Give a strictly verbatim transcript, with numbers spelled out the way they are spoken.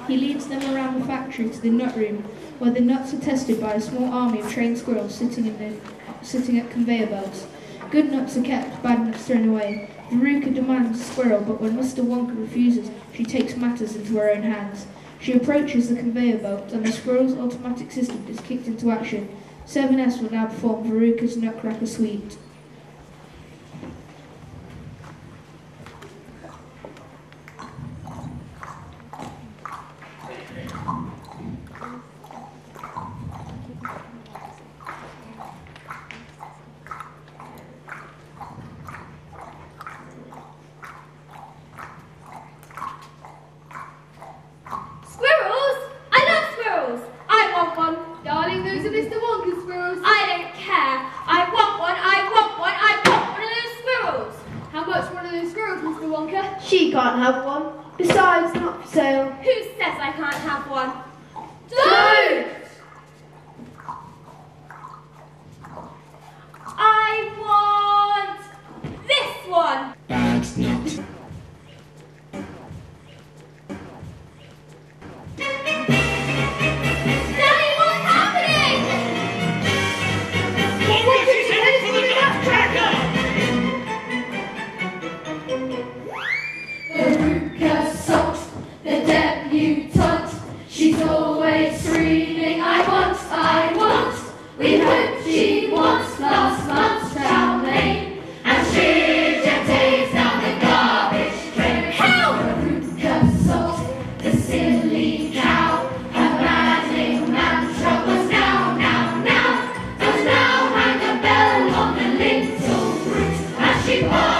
He leads them around the factory to the nut room, where the nuts are tested by a small army of trained squirrels sitting, in the, sitting at conveyor belts. Good nuts are kept, bad nuts thrown away. Veruca demands a squirrel, but when Mister Wonka refuses, she takes matters into her own hands. She approaches the conveyor belt, and the squirrel's automatic system is kicked into action. seven S will now perform Veruca's Nutcracker suite. Darling, those are Mister Wonka's squirrels. I don't care. I want one, I want one, I want one of those squirrels. How much one of those squirrels, Mister Wonka? She can't have one. Besides, not for sale. Who says I can't have one? Don't! I want this one. Bad nut. Veruca Salt, the debutante. She's always screaming, I want, I want. We hope she wants last month's chow mein, and she just takes down the garbage train. Help! Veruca Salt, the silly cow. Her maddening mantra was now, now, now. Does now hang a bell on the little brute as she